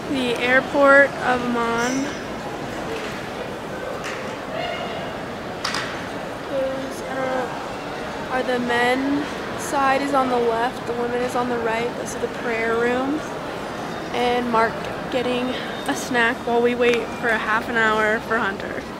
The airport of Amman. The men side is on the left, the women is on the right. This is the prayer room. And Mark getting a snack while we wait for a half an hour for Hunter.